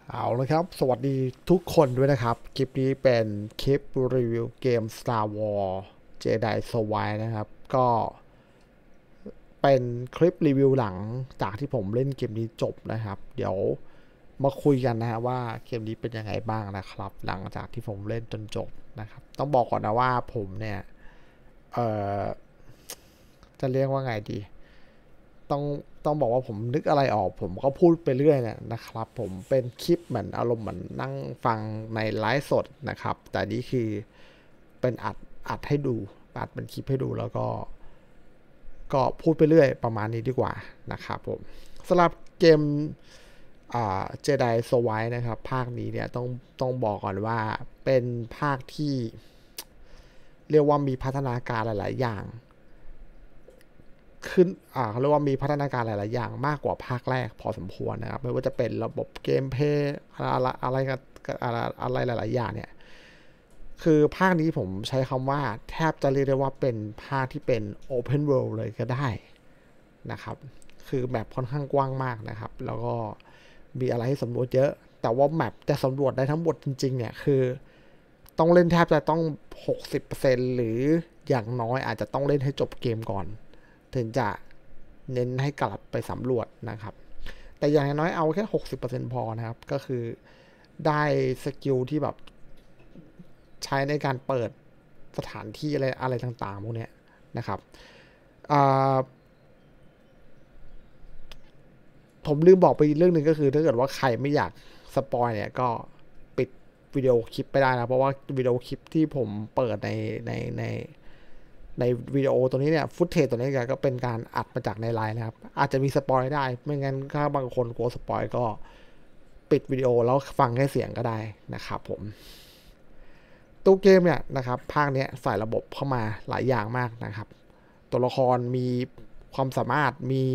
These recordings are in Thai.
เอาละครับสวัสดีทุกคนด้วยนะครับคลิปนี้เป็นคลิปรีวิวเกม Star Wars Jedi Survivor นะครับก็เป็นคลิปรีวิวหลังจากที่ผมเล่นเกมนี้จบนะครับเดี๋ยวมาคุยกันนะฮะว่าเกมนี้เป็นยังไงบ้างนะครับหลังจากที่ผมเล่นจนจบนะครับต้องบอกก่อนนะว่าผมเนี่ยเอ่อจะเรียกว่าไงดีต้องต้องบอกว่าผมนึกอะไรออกผมก็พูดไปเรื่อยเนี่ยนะครับผมเป็นคลิปเหมือนอารมณ์เหมือนนั่งฟังในไลฟ์สดนะครับแต่นี่คือเป็นอัดให้ดูอัดเป็นคลิปให้ดูแล้วก็พูดไปเรื่อยประมาณนี้ดีกว่านะครับผมสำหรับเกมเจไดโซไวนะครับภาคนี้เนี่ยต้องบอกก่อนว่าเป็นภาคที่เรียกว่ามีพัฒนาการหลายๆอย่างขึ้นเขาเรียกว่ามีพัฒนาการหลายๆอย่างมากกว่าภาคแรกพอสมควรนะครับไม่ว่าจะเป็นระบบเกมเพย์อะไรหลายๆอย่างเนี่ยคือภาคนี้ผมใช้คำว่าแทบจะเรียกได้ว่าเป็นภาคที่เป็น Open World เลยก็ได้นะครับคือแมปค่อนข้างกว้างมากนะครับแล้วก็มีอะไรให้สำรวจเยอะแต่ว่าแมปจะสำรวจได้ทั้งหมดจริงๆเนี่ยคือต้องเล่นแทบจะต้อง 60%หรืออย่างน้อยอาจจะต้องเล่นให้จบเกมก่อนถึงจะเน้นให้กลับไปสำรวจนะครับแต่อย่างน้อยเอาแค่ 60%พอนะครับก็คือได้สกิลที่แบบใช้ในการเปิดสถานที่อะไรต่างๆพวกนี้นะครับผมลืมบอกไปอีกเรื่องหนึ่งก็คือถ้าเกิดว่าใครไม่อยากสปอยเนี่ยก็ปิดวิดีโอคลิปไปได้นะเพราะว่าวิดีโอคลิปที่ผมเปิดในในวิดีโอตัวนี้เนี่ยฟุตเทจตัวนี้ก็เป็นการอัดมาจากในไลน์นะครับอาจจะมีสปอยได้ไม่งั้นถ้าบางคนกลัวสปอยก็ปิดวิดีโอแล้วฟังแค่เสียงก็ได้นะครับผมตัวเกมเนี่ยนะครับภาคนี้ใส่ระบบเข้ามาหลายอย่างมากนะครับตัวละครมีความสามารถมี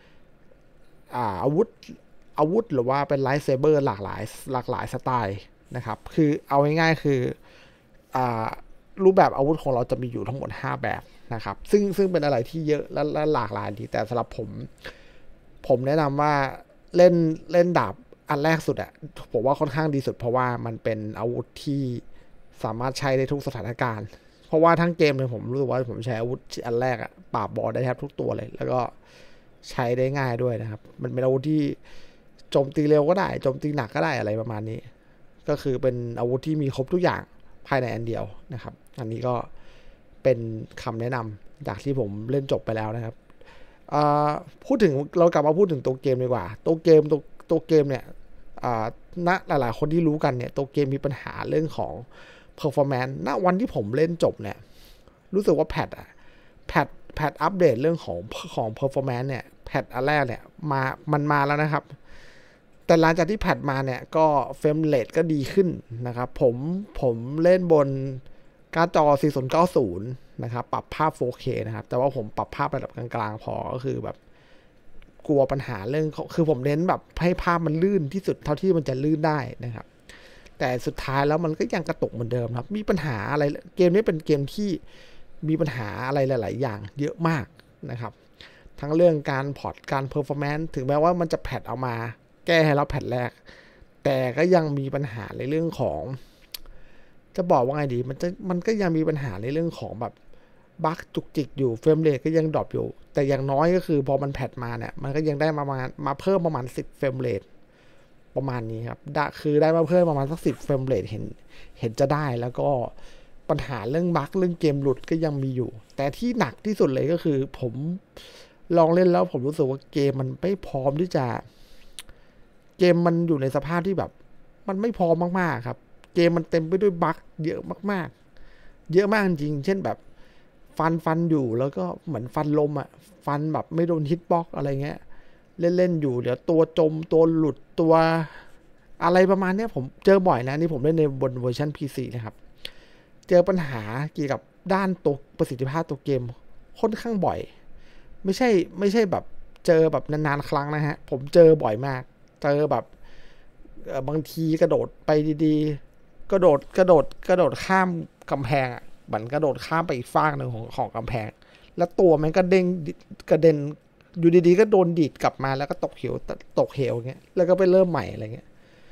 อาวุธหรือว่าเป็นไลท์เซเบอร์หลากหลายสไตล์นะครับคือเอาง่ายๆคือรูปแบบอาวุธของเราจะมีอยู่ทั้งหมด5แบบนะครับซึ่งเป็นอะไรที่เยอะและหลากหลายดีแต่สำหรับผมแนะนำว่าเล่นดาบอันแรกสุดอะผมว่าค่อนข้างดีสุดเพราะว่ามันเป็นอาวุธที่สามารถใช้ในทุกสถานการณ์เพราะว่าทั้งเกมเลยผมรู้สึกว่าผมใช้อาวุธอันแรกอะปราบบอสได้แทบทุกตัวเลยแล้วก็ใช้ได้ง่ายด้วยนะครับมันเป็นอาวุธที่โจมตีเร็วก็ได้โจมตีหนักก็ได้อะไรประมาณนี้ก็คือเป็นอาวุธที่มีครบทุกอย่างภายในอันเดียวนะครับอันนี้ก็เป็นคำแนะนำจากที่ผมเล่นจบไปแล้วนะครับพูดถึงเรากลับมาพูดถึงตัวเกมดีกว่าตัวเกมเนี่ยณหลายๆคนที่รู้กันเนี่ยตัวเกมมีปัญหาเรื่องของ performance ณวันที่ผมเล่นจบเนี่ยรู้สึกว่าแพทอัปเดตเรื่องของ performance เนี่ยแพทอันแรกเนี่ยมันมาแล้วนะครับแต่หลังจากที่แพทมาเนี่ยก็เฟรมเรทก็ดีขึ้นนะครับผมเล่นบนการ์ดจอ 4090 นะครับปรับภาพ 4K นะครับแต่ว่าผมปรับภาพระดับกลางๆพอก็คือแบบกลัวปัญหาเรื่องคือผมเน้นแบบให้ภาพมันลื่นที่สุดเท่าที่มันจะลื่นได้นะครับแต่สุดท้ายแล้วมันก็ยังกระตุกเหมือนเดิมครับมีปัญหาอะไรเกมนี้เป็นเกมที่มีปัญหาอะไรหลายๆอย่างเยอะมากนะครับทั้งเรื่องการพอร์ตการเพอร์ฟอร์แมนซ์ถึงแม้ว่ามันจะแพทเอามาแก้ให้เราแพทแรกแต่ก็ยังมีปัญหาในเรื่องของจะบอกว่าไงดีมันก็ยังมีปัญหาในเรื่องของแบบบั๊กจุกจิกอยู่เฟรมเรทก็ยังดรอปอยู่แต่อย่างน้อยก็คือพอมันแพทมาเนี่ยมันก็ยังได้มาเพิ่มประมาณ10เฟรมเรทประมาณนี้ครับคือได้มาเพิ่มประมาณสัก10เฟรมเรทเห็นจะได้แล้วก็ปัญหาเรื่องบั๊กเรื่องเกมหลุดก็ยังมีอยู่แต่ที่หนักที่สุดเลยก็คือผมลองเล่นแล้วผมรู้สึกว่าเกมมันไม่พร้อมที่จะเกมมันอยู่ในสภาพที่แบบมันไม่พร้อมมากๆครับเกมมันเต็มไปด้วยบั๊กเยอะมากๆเยอะมากจริงเช่นแบบฟันอยู่แล้วก็เหมือนฟันลมอ่ะฟันแบบไม่โดนฮิตบ็อกอะไรเงี้ยเล่นอยู่เดี๋ยวตัวจมตัวหลุดตัวอะไรประมาณนี้ผมเจอบ่อยนะนี่ผมเล่นในบนเวอร์ชัน PC นะครับเจอปัญหาเกี่ยวกับด้านตัวประสิทธิภาพตัวเกมค่อนข้างบ่อยไม่ใช่แบบเจอแบบนานๆครั้งนะฮะผมเจอบ่อยมากเจอแบบบางทีกระโดดไปดีๆกระโดดข้ามกำแพงอ่ะเหมือนกระโดดข้ามไปอีกฟากหนึ่งของกำแพงแล้วตัวมันก็เด้งกระเด็นอยู่ดีๆก็โดนดีดกลับมาแล้วก็ตกเหวเงี้ยแล้วก็ไปเริ่มใหม่อะไรเงี้ย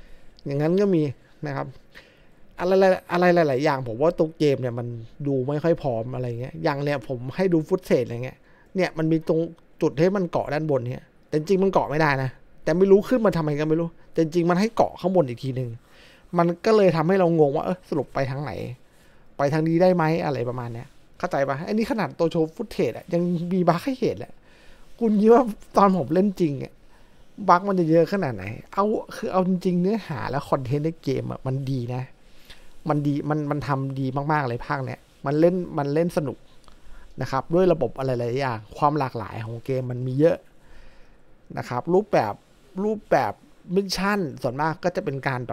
อย่างนั้นก็มีนะครับอะไรหลายๆอย่างผมว่าตัวเกมเนี่ยมันดูไม่ค่อยพร้อมอะไรเงี้ยอย่างเนี่ยผมให้ดูฟุตเทจอะไรเงี้ยเนี่ยมันมีตรงจุดให้มันเกาะด้านบนเนี่ยแต่จริงมันเกาะไม่ได้นะแต่ไม่รู้ขึ้นมาทำไมก็ไม่รู้แต่จริงมันให้เกาะข้างบนอีกทีหนึ่งมันก็เลยทำให้เรางงว่าสรุปไปทางไหนไปทางนี้ได้ไหมอะไรประมาณเนี้ยเข้าใจปะไอ้นี่ขนาดตัวโชว์ฟุตเทจอะยังมีบั๊กให้เห็นแหละคุณคิดว่าตอนผมเล่นจริงอะบั๊กมันจะเยอะขนาดไหนเอาจริงๆเนื้อหาและคอนเทนต์ในเกมอะมันดีนะมันดีมันทำดีมากๆเลยภาคเนี้ยมันเล่นสนุกนะครับด้วยระบบอะไรหลายอย่างความหลากหลายของเกมมันมีเยอะนะครับรูปแบบมิชชั่นส่วนมากก็จะ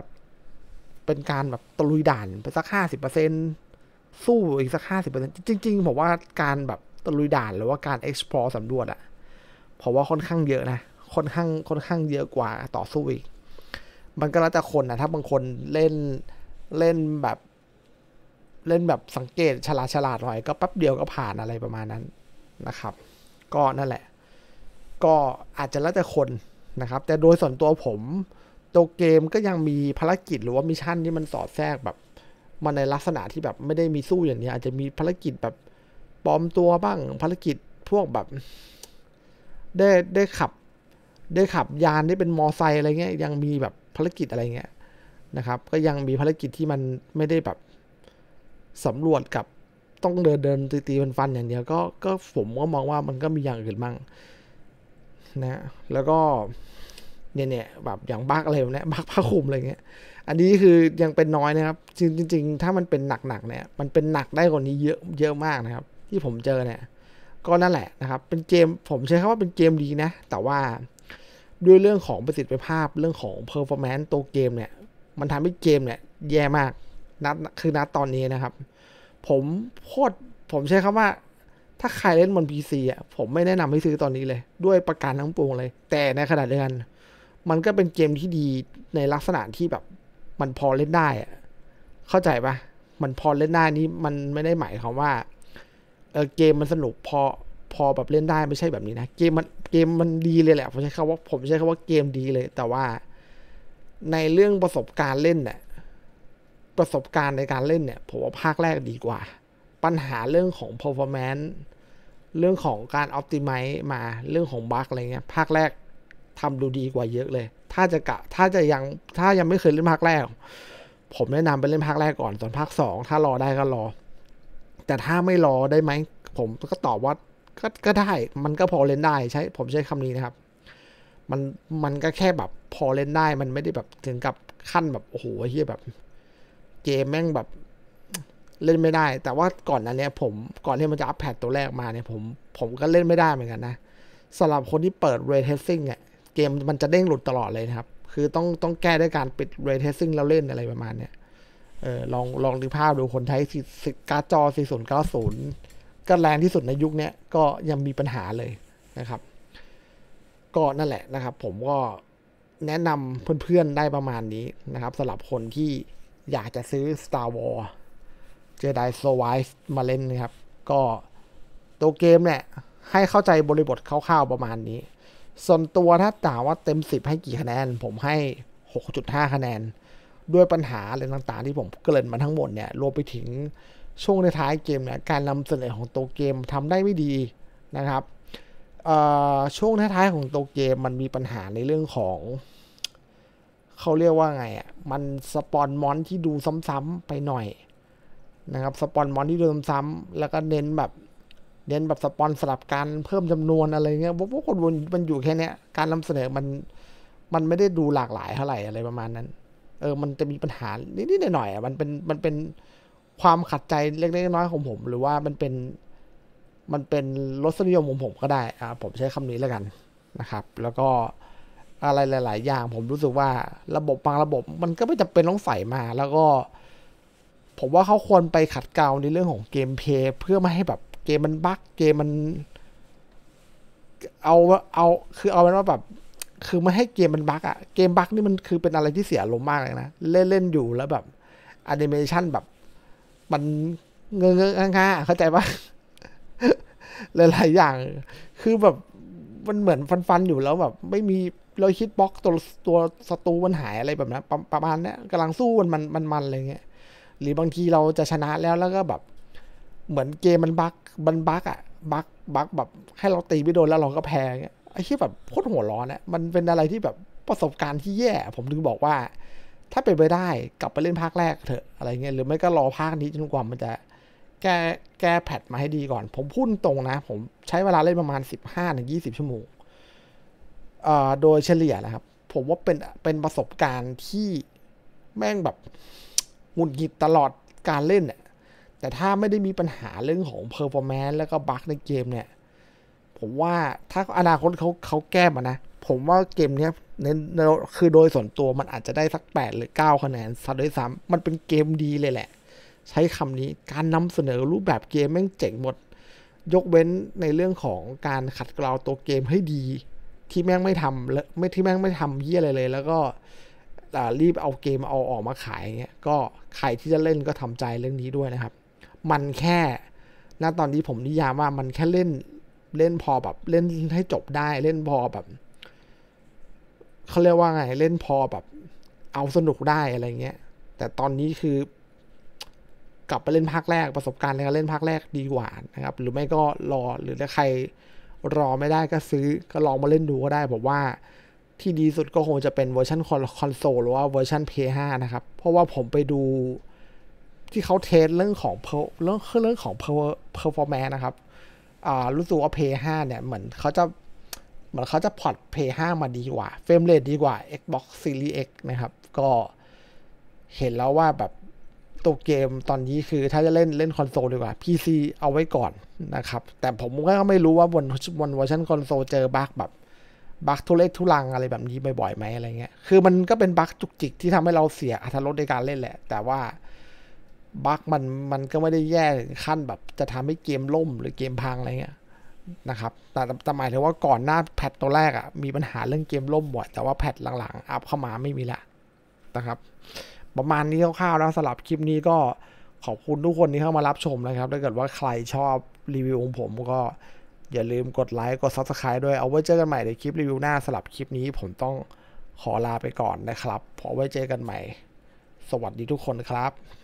เป็นการแบบตะลุยด่านไปสัก50%สู้อีกสัก50%จริงๆผมว่าการแบบตะลุยด่านหรือว่าการ explore สำรวจอะเพราะว่าค่อนข้างเยอะนะค่อนข้างเยอะกว่าต่อสู้อีกมันก็แล้วแต่คนนะถ้าบางคนเล่นแบบสังเกตฉลาดหน่อยก็แป๊บเดียวก็ผ่านอะไรประมาณนั้นนะครับก็นั่นแหละก็อาจจะแล้วแต่คนนะครับแต่โดยส่วนตัวผมตัวเกมก็ยังมีภารกิจหรือว่ามิชชั่นที่มันสอดแทรกแบบมาในลักษณะที่แบบไม่ได้มีสู้อย่างนี้อาจจะมีภารกิจแบบปลอมตัวบ้างภารกิจพวกแบบได้ขับยานได้เป็นมอไซค์อะไรเงี้ยยังมีแบบภารกิจอะไรเงี้ยนะครับก็ยังมีภารกิจที่มันไม่ได้แบบสำรวจกับต้องเดินตีฟันอย่างเดียวก็ผมก็มองว่ามันก็มีอย่างอื่นบ้างนะแล้วก็เนี่ยแบบอย่างบักอะไรแบบนี้บักผ้าคลุมอะไรเงี้ยอันนี้คือยังเป็นน้อยนะครับจริงถ้ามันเป็นหนักเนี่ยมันเป็นหนักได้กว่านี้เยอะมากนะครับที่ผมเจอเนี่ยก็นั่นแหละนะครับเป็นเกมผมใช้คำว่าเป็นเกมดีนะแต่ว่าด้วยเรื่องของประสิทธิภาพเรื่องของ performance ตัวเกมเนี่ยมันทำให้เกมเนี่ยแย่มากนัดตอนนี้นะครับผมโคตรผมใช้คำว่าถ้าใครเล่นบน PC อ่ะผมไม่แนะนำให้ซื้อตอนนี้เลยด้วยประการทั้งปวงเลยแต่ในขณะเดียวกันมันก็เป็นเกมที่ดีในลักษณะที่แบบมันพอเล่นได้อะเข้าใจปะมันพอเล่นได้นี้มันไม่ได้หมายความว่าเกมมันสนุกพอแบบเล่นได้ไม่ใช่แบบนี้นะเกมมันดีเลยแหละผมใช้คำว่าเกมดีเลยแต่ว่าในเรื่องประสบการณ์เล่นเนี่ยประสบการณ์ในการเล่นเนี่ยผมว่าภาคแรกดีกว่าปัญหาเรื่องของ performance เรื่องของการ optimize มาเรื่องของบั๊กอะไรเงี้ยภาคแรกทำดูดีกว่าเยอะเลยถ้ายังไม่เคยเล่นภาคแรกผมแนะนำไปเล่นภาคแรกก่อนส่วนภาค2ถ้ารอได้ก็รอแต่ถ้าไม่รอได้ไหมผมก็ตอบว่าก็ได้มันก็พอเล่นได้ผมใช้คำนี้นะครับมันมันก็แค่แบบพอเล่นได้มันไม่ได้แบบถึงกับขั้นแบบโอ้โหเฮียแบบเกมแม่งแบบเล่นไม่ได้แต่ว่าก่อนนั้นเนี่ยก่อนที่มันจะอัปแพทตัวแรกมาเนี่ยผมก็เล่นไม่ได้เหมือนกันนะสำหรับคนที่เปิด Ray Tracing เนี่ยเกมมันจะเด้งหลุดตลอดเลยนะครับคือต้องแก้ด้วยการปิด Ray Tracing แล้วเล่นอะไรประมาณเนี้ยลองดูภาพดูคนใช้การ์ดจอ4090ก็แรงที่สุดในยุคนี้ก็ยังมีปัญหาเลยนะครับก็นั่นแหละนะครับผมก็แนะนำเพื่อนๆได้ประมาณนี้นะครับสำหรับคนที่อยากจะซื้อ Star Wars Jedi Survive มาเล่นนะครับก็ตัวเกมเนี่ยให้เข้าใจบริบทคร่าวๆประมาณนี้ส่วนตัวถ้าถามว่าเต็ม10ให้กี่คะแนนผมให้ 6.5 คะแนนด้วยปัญหาอะไรต่างๆที่ผมเกริ่นมาทั้งหมดเนี่ยรวมไปถึงช่วงในท้ายเกมเนี่ยการนำเสนอของตัวเกมทำได้ไม่ดีนะครับช่วงท้ายๆของตัวเกมมันมีปัญหาในเรื่องของเขาเรียกว่าไงอ่ะมันสปอนมอนที่ดูซ้ำๆไปหน่อยนะครับสปอนมอนที่ดูซ้ำๆแล้วก็เน้นแบบสปอนสลับกันเพิ่มจำนวนอะไรเงี้ยพวกคนมันอยู่แค่เนี้ยการนำเสนอมันไม่ได้ดูหลากหลายเท่าไหร่อะไรประมาณนั้นมันจะมีปัญหานิดๆหน่อยๆมันเป็นความขัดใจเล็กๆน้อยๆของผมหรือว่ามันเป็นรสนิยมของผมก็ได้ผมใช้คำนี้แล้วกันนะครับแล้วก็อะไรหลายๆอย่างผมรู้สึกว่าบางระบบมันก็ไม่จำเป็นต้องใส่มาแล้วก็ผมว่าเขาควรไปขัดเกลาในเรื่องของเกมเพลย์เพื่อไม่ให้แบบเกมมันบั๊กเกมมันเอาคือเอาเป็นว่าแบบคือไม่ให้เกมมันบั๊กอะเกมบั๊กนี่มันคือเป็นอะไรที่เสียลมมากเลยนะเล่นอยู่แล้วแบบแอนิเมชันแบบมันเงื้อง่าเข้าใจปะหลายๆอย่างคือแบบมันเหมือนฟันอยู่แล้วแบบไม่มีเราฮิตบ็อกตัวศัตรูมันหายอะไรแบบนั้นประมาณนี้กำลังสู้มันอะไรเงี้ยหรือบางทีเราจะชนะแล้วก็แบบเหมือนเกมมันบั๊กอ่ะบั๊กแบบให้เราตีไม่โดนแล้วเราก็แพ้เงี้ยไอ้ที่แบบโคตรหัวร้อนเนี่ยมันเป็นอะไรที่แบบประสบการณ์ที่แย่ผมถึงบอกว่าถ้าเป็นไปได้กลับไปเล่นภาคแรกเถอะอะไรเงี้ยหรือไม่ก็รอภาคนี้จนกว่ามันจะแก้แพทมาให้ดีก่อนผมพูดตรงนะผมใช้เวลาเล่นประมาณ15-20 ชั่วโมงโดยเฉลี่ยนะครับผมว่าเป็นประสบการณ์ที่แม่งแบบหงุดหงิดตลอดการเล่นเนี่ยแต่ถ้าไม่ได้มีปัญหาเรื่องของ performance แล้วก็บั๊กในเกมเนี่ยผมว่าถ้าอนาคตเขาแก้มานะผมว่าเกมนี้คือโดยส่วนตัวมันอาจจะได้สัก8 หรือ 9 คะแนนซะด้วยซ้ำมันเป็นเกมดีเลยแหละใช้คำนี้การนำเสนอรูปแบบเกมแม่งเจ๋งหมดยกเว้นในเรื่องของการขัดเกลาตัวเกมให้ดีที่แม่งไม่ทำและที่แม่งไม่ทำเยี่ยอะไรเลยแล้วก็รีบเอาเกมเอาออกมาขายเงี้ยก็ใครที่จะเล่นก็ทำใจเรื่องนี้ด้วยนะครับมันแค่ณตอนนี้ผมนิยามว่ามันแค่เล่นพอแบบเล่นให้จบได้เล่นพอแบบเขาเรียกว่าไงเล่นพอแบบเอาสนุกได้อะไรเงี้ยแต่ตอนนี้คือกลับไปเล่นภาคแรกประสบการณ์ในการเล่นภาคแรกดีกว่านะครับหรือไม่ก็รอหรือถ้าใครรอไม่ได้ก็ซื้อก็ลองมาเล่นดูก็ได้ผมว่าที่ดีสุดก็คงจะเป็นเวอร์ชันคอนโซลหรือว่าเวอร์ชัน PS5 นะครับเพราะว่าผมไปดูที่เขาเทสเรื่องของperformance นะครับรู้สึกว่า PS5 เนี่ยเหมือนเขาจะพอร์ต PS5 มาดีกว่าเฟรมเรทดีกว่า Xbox Series X นะครับก็เห็นแล้วว่าแบบตัวเกมตอนนี้คือถ้าจะเล่นคอนโซลดีกว่า PC เอาไว้ก่อนนะครับแต่ผมก็ไม่รู้ว่าบนเวอร์ชันคอนโซลเจอบั๊กแบบบั๊กทุเรศทุลังอะไรแบบนี้บ่อยๆไหมอะไรเงี้ยคือมันก็เป็นบั๊กจุกจิกที่ทำให้เราเสียอรรถรสในการเล่นแหละแต่ว่าบั๊กมันก็ไม่ได้แย่ถึงขั้นแบบจะทำให้เกมล่มหรือเกมพังอะไรเงี้ยนะครับแต่หมายถึงว่าก่อนหน้าแพทตัวแรกอ่ะมีปัญหาเรื่องเกมล่มบ่อยแต่ว่าแพทหลังๆอัพเข้ามาไม่มีละนะครับประมาณนี้คร่าวๆแล้วสำหรับคลิปนี้ก็ขอบคุณทุกคนที่เข้ามารับชมนะครับถ้าเกิดว่าใครชอบรีวิวของผมก็อย่าลืมกดไลค์กด Subscribe ด้วยเอาไว้เจอกันใหม่ในคลิปรีวิวหน้าสำหรับคลิปนี้ผมต้องขอลาไปก่อนนะครับพอไว้เจอกันใหม่สวัสดีทุกคนครับ